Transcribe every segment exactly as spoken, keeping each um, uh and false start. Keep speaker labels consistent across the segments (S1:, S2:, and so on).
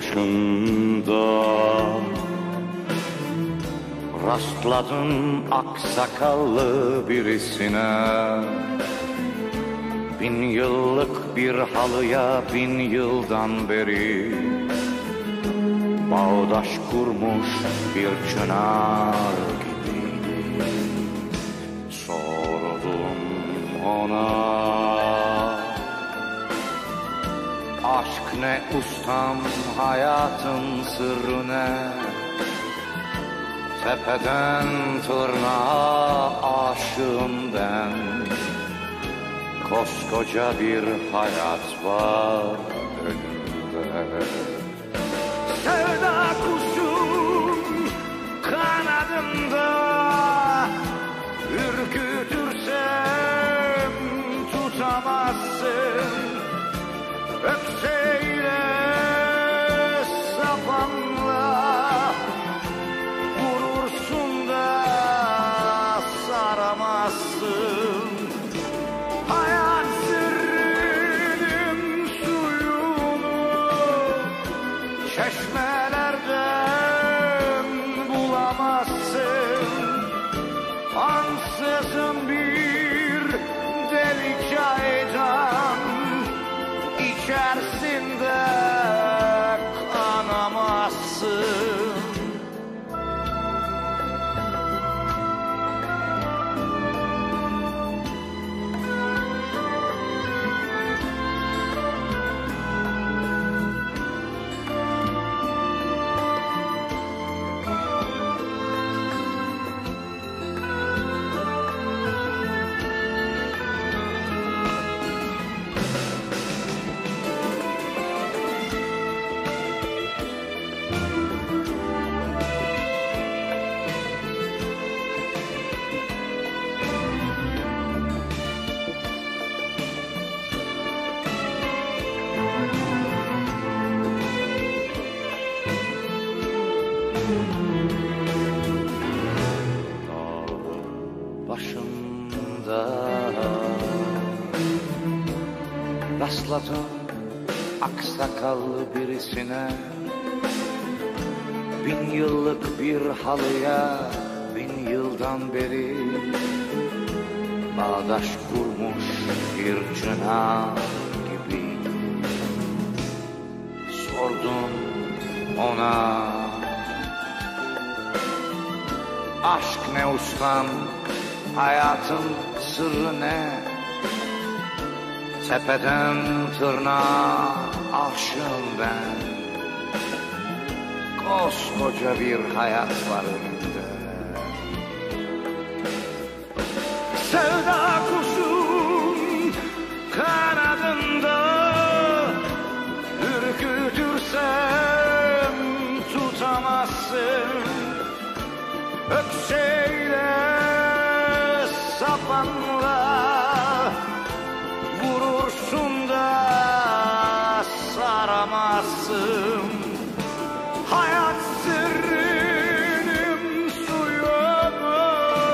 S1: başında rastladım aksakallı birisine. Bin yıllık bir halıya bin yıldan beri bağdaş kurmuş bir çınar gibiydi. Sordum ona, aşk ne ustam, hayatın sırrı ne? Tepeden tırnağa aşığım ben. Koskoca bir hayat var önümde. Sevda kuşum kanadında, ürkütürsem tutamazsın. Ökseyle sapanla vurursun da saramazsın. Hayat sırrının suyunu çeşmelerden bulamazsın. Ansızın bir deli çaydan içerisinde kanamazsın. Başımda rastladım aksakallı birisine. Bin yıllık bir halıya bin yıldan beri bağdaş kurmuş bir çınar gibi. Sordum ona, aşk ne ustam, hayatın sırrı ne? Tepeden tırnağa aşığım ben. Koskoca bir hayat var önümde. Sevda kuşum kanadında, ürkütürsem tutamazsın. Ökseyle sapanla vurursun da saramazsın. Hayat sırrının suyunu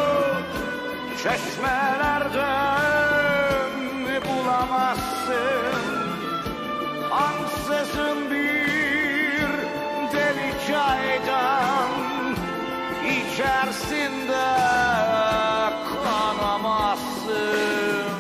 S1: çeşmelerden bulamazsın. Ansızın bir deli çaydan içerisinde kanamazsın.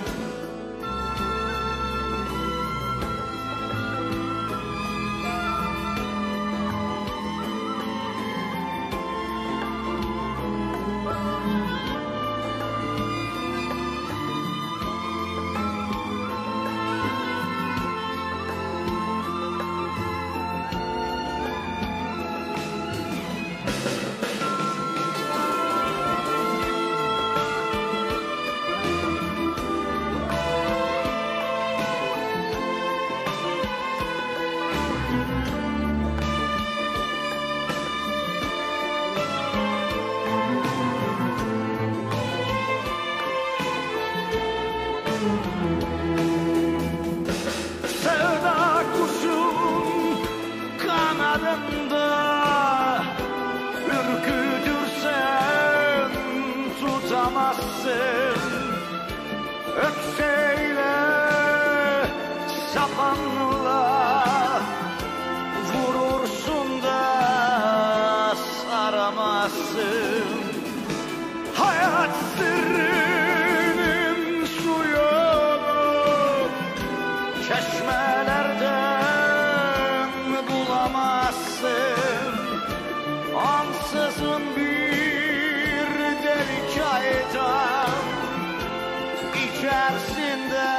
S1: çeşmelerden bulamazsın. Ansızın bir delik aydan içerisinde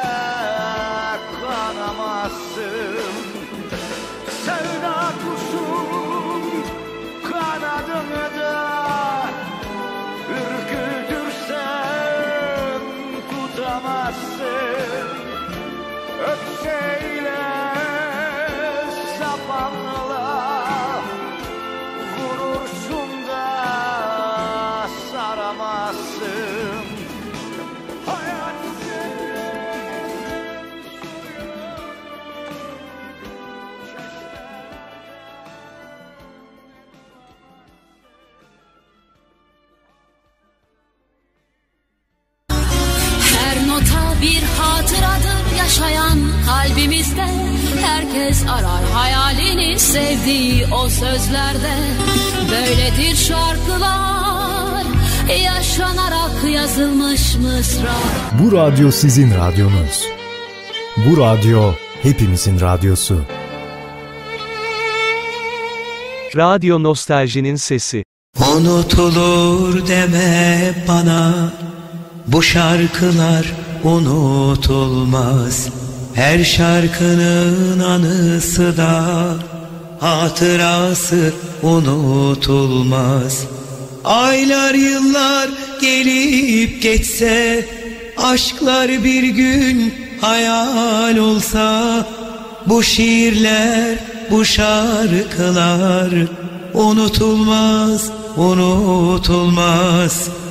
S1: kanamazsın. Sevda kuşun kanadını da ürkütürsen tutamazsın. Ökseyle sapanla vurursun da saramazsın. Hayat
S2: bir hatıradır yaşayan kalbimizde. Herkes arar hayalini sevdiği o sözlerde. Böyledir şarkılar, yaşanarak yazılmış mısra.
S3: Bu radyo sizin radyonuz. Bu radyo hepimizin radyosu.
S4: Radyo Nostaljinin sesi.
S5: Unutulur deme bana, bu şarkılar unutulmaz. Her şarkının anısı da hatırası unutulmaz. Aylar yıllar gelip geçse, aşklar bir gün hayal olsa, bu şiirler, bu şarkılar unutulmaz, unutulmaz.